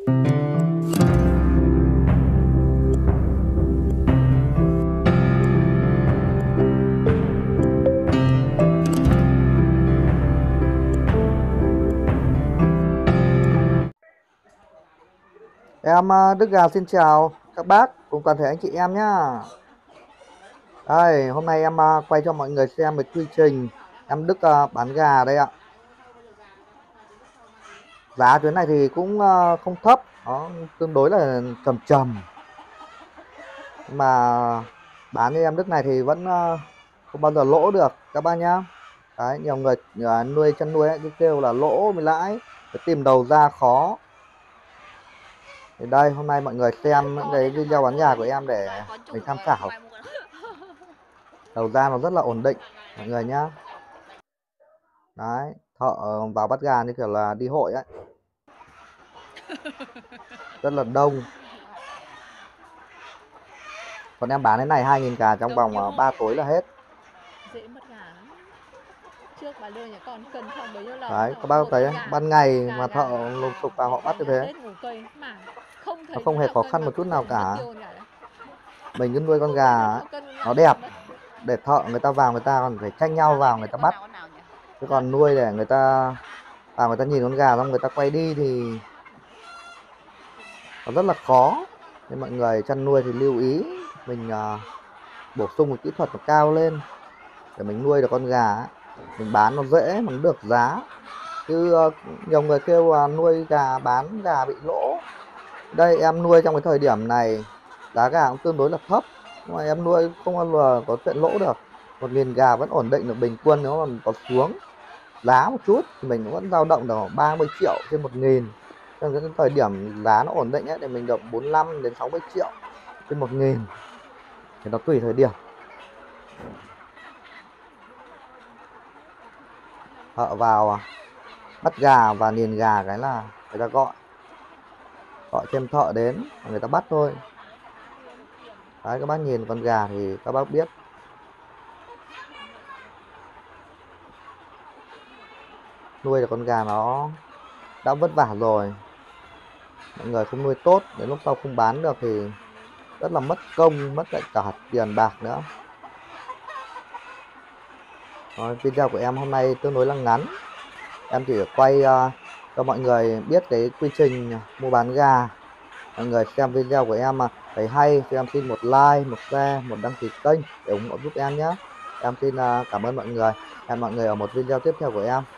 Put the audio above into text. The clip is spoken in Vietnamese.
Em Đức Gà xin chào các bác cùng toàn thể anh chị em nhá. Đây, hôm nay em quay cho mọi người xem về quy trình em Đức bán gà đây ạ. Giá chuyến này thì cũng không thấp, nó tương đối là trầm trầm. Mà bán cho em Đức này thì vẫn không bao giờ lỗ được các bác nhá. Đấy, nhiều người nuôi chăn nuôi ấy, cứ kêu là lỗ mới lãi, phải tìm đầu ra khó. Thì đây, hôm nay mọi người xem những cái video bán gà của em để mình tham khảo. Đầu ra nó rất là ổn định mọi người nhá. Đấy, thợ vào bắt gà như kiểu là đi hội ấy, rất là đông. Còn em bán cái này 2.000 gà trong vòng 3 tối là hết. Dễ mất gà lắm. Trước bà đưa nhà con cân không bấy nhiêu lần. Đấy, các bác thấy ban ngày mà thợ lùng sục vào họ bắt như thế, nó không hề khó khăn một chút nào cả. Mình cứ nuôi con gà nó đẹp để thợ người ta vào, người ta còn phải tranh nhau vào người ta bắt. Chứ còn nuôi để người ta vào người ta nhìn con gà xong người ta quay đi thì nó rất là khó. Nên mọi người chăn nuôi thì lưu ý mình bổ sung một kỹ thuật nó cao lên để mình nuôi được con gà ấy. Mình bán nó dễ mà nó được giá. Chứ nhiều người kêu nuôi gà bán gà bị lỗ. Đây em nuôi trong cái thời điểm này giá gà cũng tương đối là thấp, nhưng mà em nuôi không bao giờ có chuyện lỗ được. 1.000 gà vẫn ổn định được bình quân, nếu mà có xuống giá một chút thì mình cũng vẫn dao động được 30 triệu trên 1.000. Trong cái thời điểm giá nó ổn định ấy, thì mình được 45 đến 60 triệu trên 1.000, thì nó tùy thời điểm. Thợ vào bắt gà và niền gà cái là người ta gọi thêm thợ đến người ta bắt thôi. Đấy, các bác nhìn con gà thì các bác biết. Nuôi được con gà nó đã vất vả rồi, mọi người không nuôi tốt, đến lúc sau không bán được thì rất là mất công, mất cả tiền bạc nữa. Rồi, video của em hôm nay tương đối là ngắn, em chỉ quay cho mọi người biết cái quy trình mua bán gà. Mọi người xem video của em mà thấy hay thì em xin một like, một share, một đăng ký kênh để ủng hộ giúp em nhé. Em xin cảm ơn mọi người. Hẹn mọi người ở một video tiếp theo của em.